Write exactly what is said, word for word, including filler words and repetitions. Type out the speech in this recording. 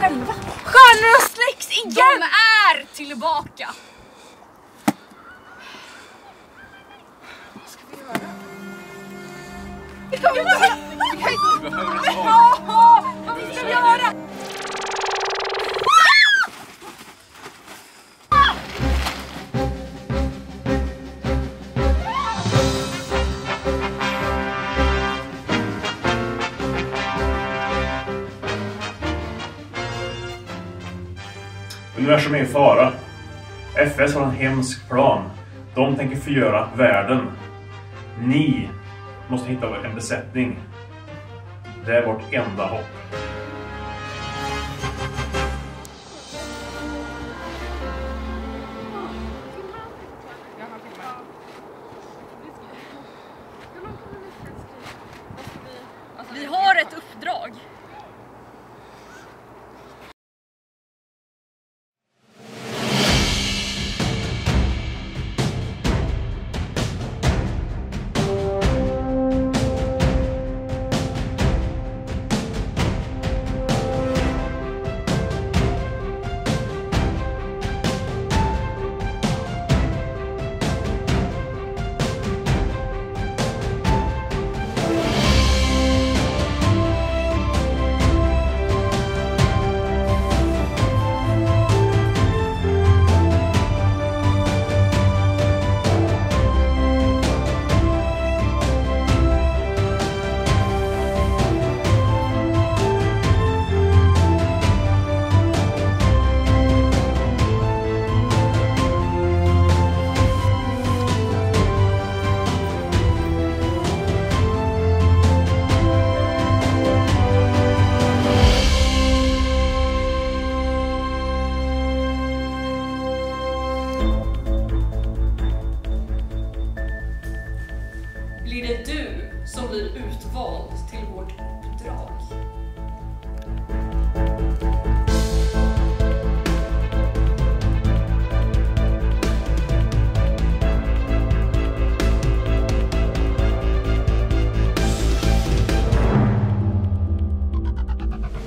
själva. Stjärnorna släcks igen! De är tillbaka! Vad ska vi göra? Vi kan inte... Vi kan inte... Vad ska vi göra? Universum är i fara. F S har en hemsk plan. De tänker förgöra världen. Ni måste hitta en besättning. Det är vårt enda hopp. Vi har ett uppdrag. Blir det du som blir utvald till vårt uppdrag?